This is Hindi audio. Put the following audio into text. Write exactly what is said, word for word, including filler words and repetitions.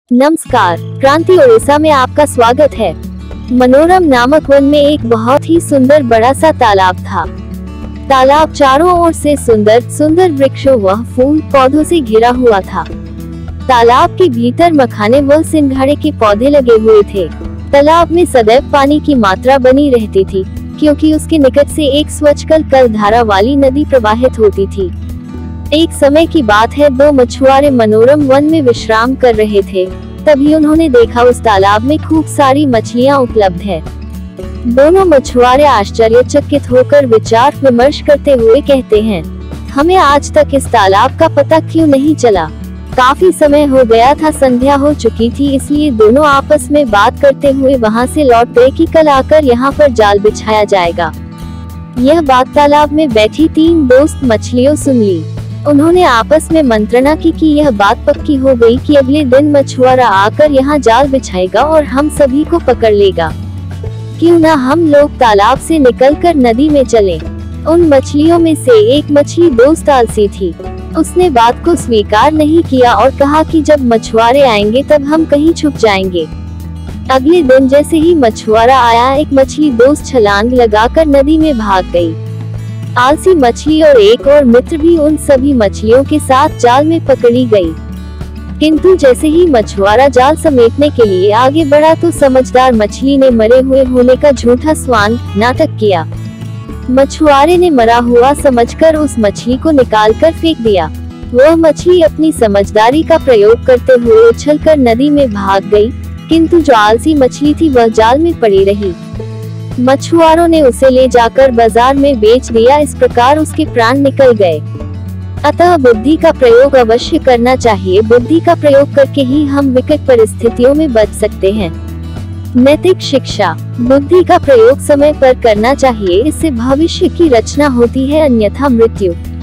नमस्कार, क्रांति ओडिशा में आपका स्वागत है। मनोरम नामक वन में एक बहुत ही सुंदर बड़ा सा तालाब था। तालाब चारों ओर से सुंदर सुंदर वृक्षों व फूल पौधों से घिरा हुआ था। तालाब के भीतर मखाने व सिंघाड़े के पौधे लगे हुए थे। तालाब में सदैव पानी की मात्रा बनी रहती थी, क्योंकि उसके निकट से एक स्वच्छ कल कल धारा वाली नदी प्रवाहित होती थी। एक समय की बात है, दो मछुआरे मनोरम वन में विश्राम कर रहे थे। तभी उन्होंने देखा उस तालाब में खूब सारी मछलियां उपलब्ध है। दोनों मछुआरे आश्चर्यचकित होकर विचार विमर्श करते हुए कहते हैं, हमें आज तक इस तालाब का पता क्यों नहीं चला। काफी समय हो गया था, संध्या हो चुकी थी, इसलिए दोनों आपस में बात करते हुए वहां से लौट गए कि कल आकर यहाँ पर जाल बिछाया जाएगा। यह बात तालाब में बैठी तीन दोस्त मछलियों सुन ली। उन्होंने आपस में मंत्रणा की कि यह बात पक्की हो गई कि अगले दिन मछुआरा आकर यहाँ जाल बिछाएगा और हम सभी को पकड़ लेगा। क्यों ना हम लोग तालाब से निकलकर नदी में चलें। उन मछलियों में से एक मछली दोस्त आलसी थी। उसने बात को स्वीकार नहीं किया और कहा कि जब मछुआरे आएंगे तब हम कहीं छुप जाएंगे। अगले दिन जैसे ही मछुआरा आया, एक मछली दोस्त छलांग लगाकर नदी में भाग गई। आलसी मछली और एक और मित्र भी उन सभी मछलियों के साथ जाल में पकड़ी गई। किंतु जैसे ही मछुआरा जाल समेटने के लिए आगे बढ़ा तो समझदार मछली ने मरे हुए होने का झूठा स्वांग नाटक किया। मछुआरे ने मरा हुआ समझकर उस मछली को निकालकर फेंक दिया। वह मछली अपनी समझदारी का प्रयोग करते हुए उछलकर नदी में भाग गई, किंतु जो आलसी मछली थी वह जाल में पड़ी रही। मछुआरों ने उसे ले जाकर बाजार में बेच दिया। इस प्रकार उसके प्राण निकल गए। अतः बुद्धि का प्रयोग अवश्य करना चाहिए। बुद्धि का प्रयोग करके ही हम विकट परिस्थितियों में बच सकते हैं। नैतिक शिक्षा, बुद्धि का प्रयोग समय पर करना चाहिए, इससे भविष्य की रचना होती है, अन्यथा मृत्यु।